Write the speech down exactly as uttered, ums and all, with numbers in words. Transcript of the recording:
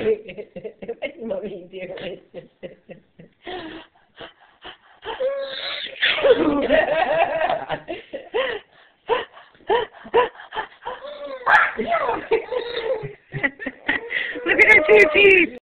What's mommy doing? Look at her two teeth.